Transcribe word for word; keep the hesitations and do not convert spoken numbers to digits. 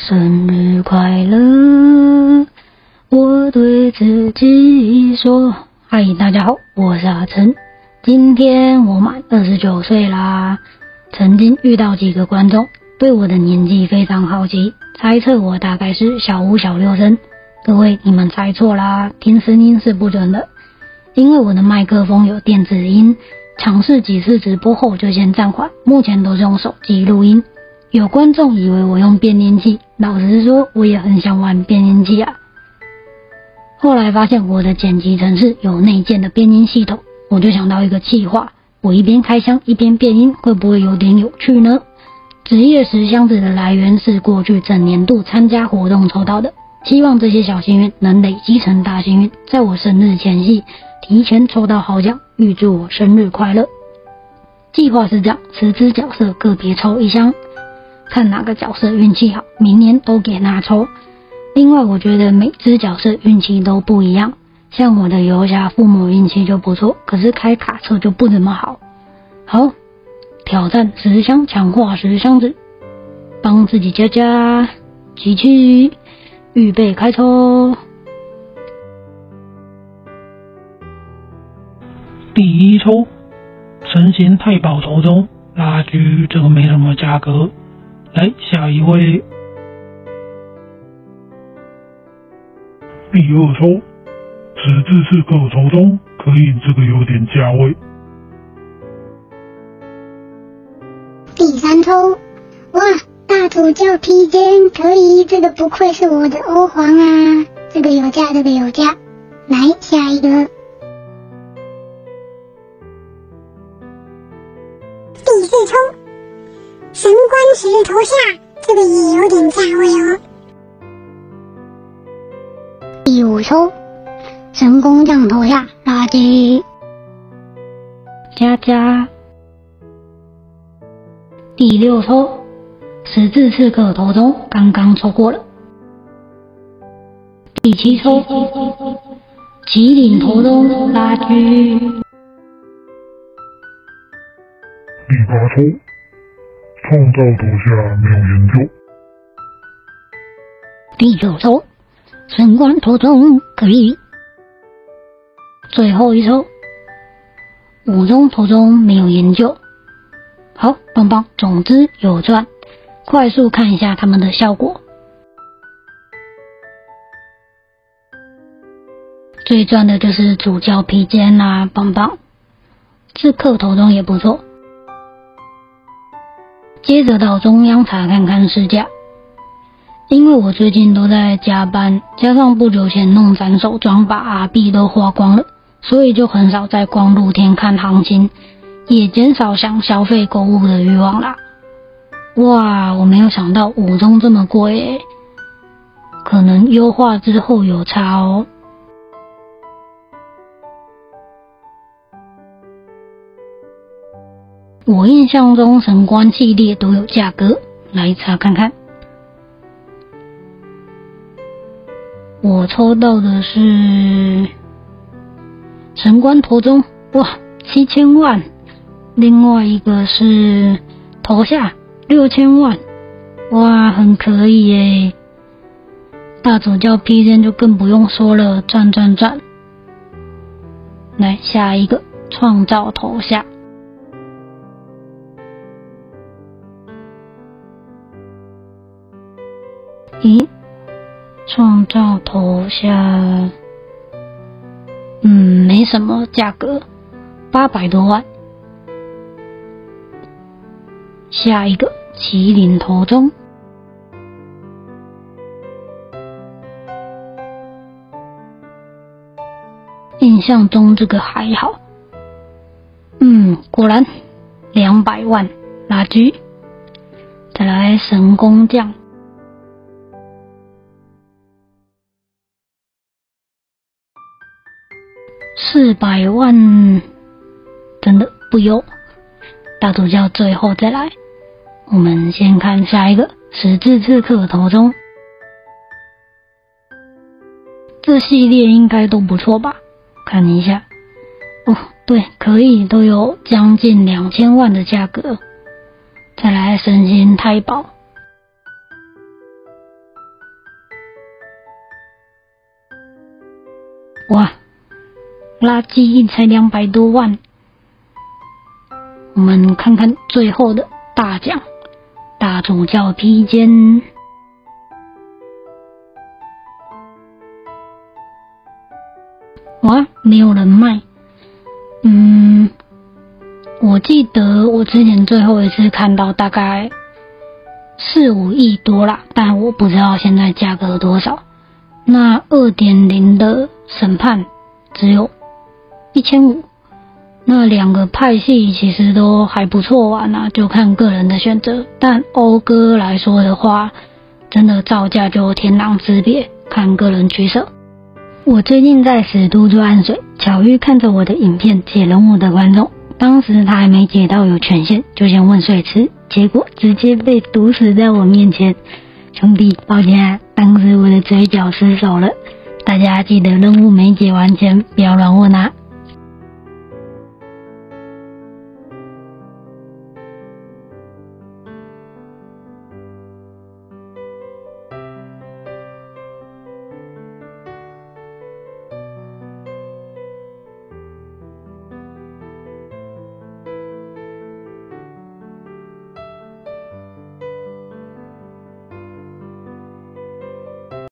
生日快乐，我对自己说。嗨，大家好，我是阿成，今天我满二十九岁啦。曾经遇到几个观众对我的年纪非常好奇，猜测我大概是小五小六生。各位，你们猜错啦，听声音是不准的，因为我的麦克风有电子音，尝试几次直播后就先暂缓，目前都是用手机录音。有观众以为我用变音器，老实说我也很想玩变音器啊。后来发现我的剪辑程式有内建的变音系统，我就想到一个企划，我一边开箱一边变音，会不会有点有趣呢？职业十箱子的来源是过去整年度参加活动抽到的，希望这些小幸运能累积成大幸运，在我生日前夕提前抽到好奖，预祝我生日快乐。计划是这样，十只角色个别抽一箱，看哪个角色运气好，明年都给他抽。另外我觉得每只角色运气都不一样，像我的游侠父母运气就不错，可是开卡车就不怎么好。好，挑战十箱强化十箱子，帮自己加加机器，预备开抽。 第一抽神仙太保头中拉锯，这个没什么价格。来，下一位。 第二抽十字刺客头中，可以，这个有点价位。 第三抽，哇，大主教披肩，可以，这个不愧是我的欧皇啊，这个有价，这个有价。来，下一个。第四抽神官石头下，这个也有点价位哦。第五抽神工匠头下垃圾， 加加。第六抽十字刺客头中，刚刚抽过了。第七抽麒麟头中拉锯。 第八抽创造头下没有研究。 第九抽神官头中，可以。最后一抽武中头中没有研究。好，棒棒，总之有赚。快速看一下他们的效果。最赚的就是主教披肩啦，棒棒。刺客头中也不错。接着到中央查看看市价。因为我最近都在加班，加上不久前弄斩首装把 R 币都花光了，所以就很少在光露天看行情，也减少想消费购物的欲望啦。哇，我没有想到武中这么贵耶，可能优化之后有差哦。我印象中神官系列都有价格，来查看看。我抽到的是神官头中，哇，七千万。另外一个是头下六千万，哇，很可以耶。大主教披肩就更不用说了，赚赚赚。来，下一个创造头下。咦？创造头下，嗯，没什么价格，八百多万。下一个麒麟头中，印象中这个还好，嗯，果然两百万垃圾。再来神工匠。四百万，真的不优。大主教最后再来，我们先看下一个十字刺客头中，这系列应该都不错吧？看一下，哦，对，可以，都有将近两千万的价格。再来神仙太保， 哇，垃圾印才两百多万。我们看看最后的大奖，大主教披肩。哇，没有人卖。嗯，我记得我之前最后一次看到大概四五亿多啦，但我不知道现在价格多少。那 二点零 的审判只有一千五，那两个派系其实都还不错玩啊，就看个人的选择。但讴歌来说的话，真的造价就天壤之别，看个人取舍。我最近在死都做暗水，巧遇看着我的影片解人物的观众，当时他还没解到有权限，就先问水池，结果直接被毒死在我面前。兄弟，抱歉啊，当时我的嘴角失手了，大家记得任务没解完前不要乱问啊。